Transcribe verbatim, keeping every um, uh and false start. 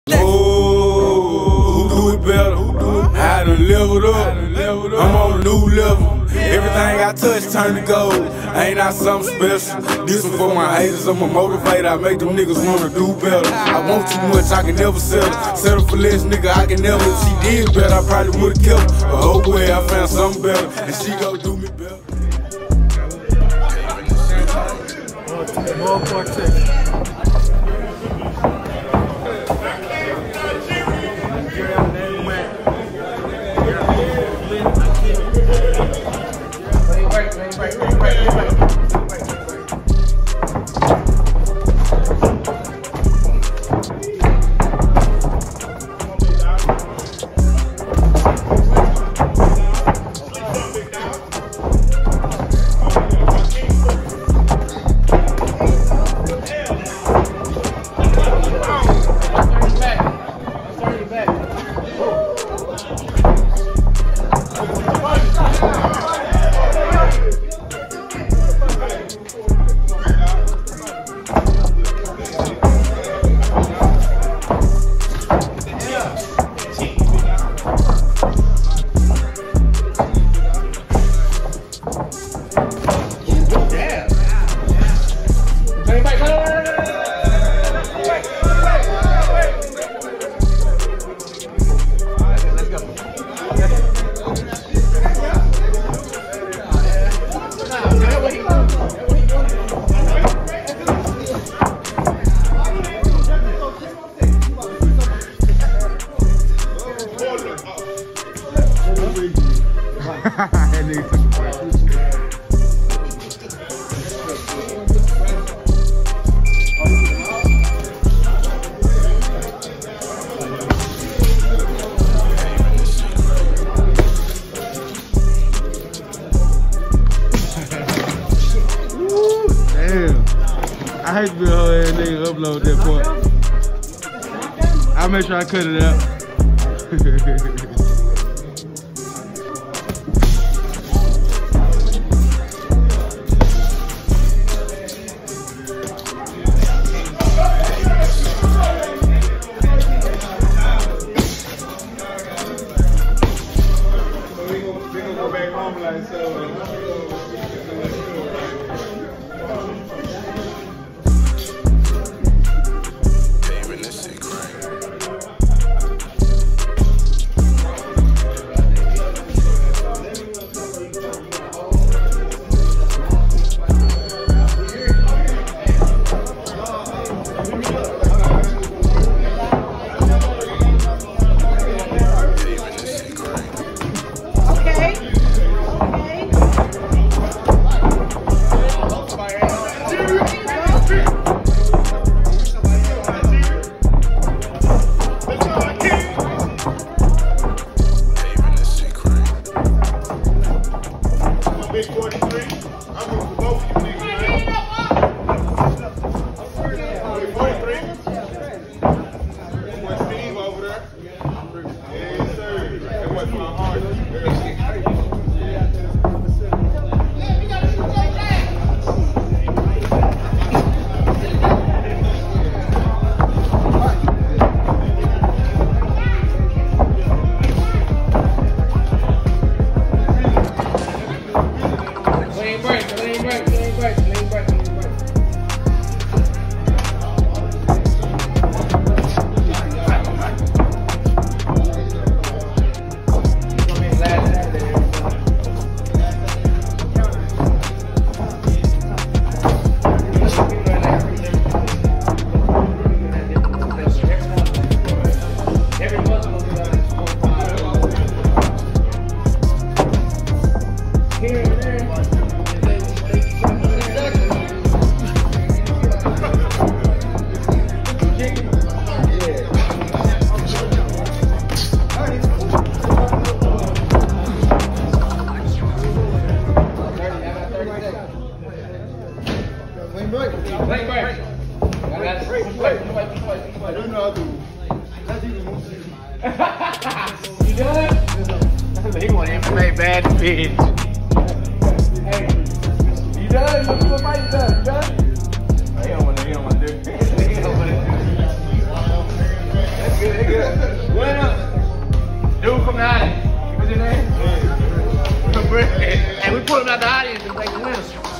Oh, who do it better? I done leveled up. I'm on a new level. Everything I touch turn to gold. Ain't I something special? This one for my haters. I'm a motivator. I make them niggas wanna do better. I want too much, I can never settle. Settle for less, nigga, I can never. If she did better, I probably would've kept her. But oh boy, I found something better, and she gon' do me better. More quartet. I hate to be a whole ass nigga upload that part. I'll make sure I cut it out. You done? He want to play bad bitch. Hey, you done? You want to fight? You done? You done? He don't want to. He don't want to do it. He don't want to do it. Winner. Dude from the audience. What's your name? Yeah. And we put him out the audience and take the winner.